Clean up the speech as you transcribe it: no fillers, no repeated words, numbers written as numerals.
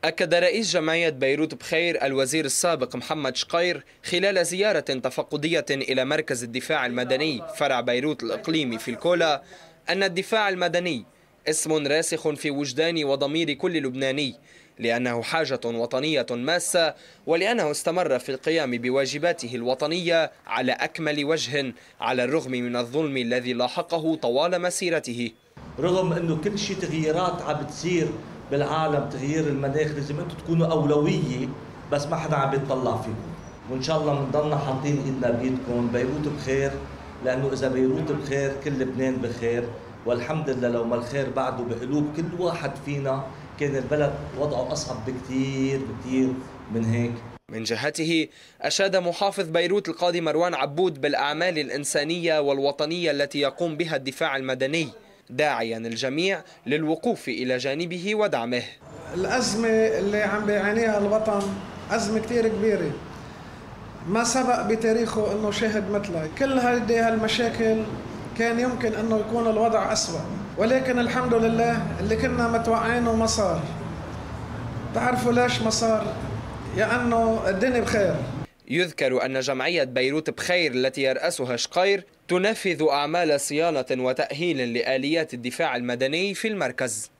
أكد رئيس جمعية بيروت بخير الوزير السابق محمد شقير خلال زيارة تفقدية إلى مركز الدفاع المدني فرع بيروت الإقليمي في الكولا أن الدفاع المدني اسم راسخ في وجدان وضمير كل لبناني، لأنه حاجة وطنية ماسة، ولأنه استمر في القيام بواجباته الوطنية على أكمل وجه على الرغم من الظلم الذي لاحقه طوال مسيرته. رغم أنه كل شيء تغييرات عم بتصير بالعالم، تغيير المناخ، لازم أنتم تكونوا أولوية، بس ما حدا عم بيطلع فيكم، وإن شاء الله بنضلنا حاطين إيدنا بإيدكم. بيروت بخير، لأنه إذا بيروت بخير كل لبنان بخير، والحمد لله لو ما الخير بعده بقلوب كل واحد فينا كان البلد وضعه أصعب بكتير من هيك. من جهته أشاد محافظ بيروت القاضي مروان عبود بالأعمال الإنسانية والوطنية التي يقوم بها الدفاع المدني، داعيا الجميع للوقوف إلى جانبه ودعمه. الأزمة اللي عم بيعانيها الوطن أزمة كتير كبيرة، ما سبق بتاريخه أنه شاهد مثلها. كل هذه المشاكل كان يمكن أنه يكون الوضع أسوأ، ولكن الحمد لله اللي كنا متوقعينه ما صار. تعرفوا ليش ما صار؟ لأنه الدنيا بخير. يذكر أن جمعية بيروت بخير التي يرأسها شقير تنفذ أعمال صيانة وتأهيل لآليات الدفاع المدني في المركز.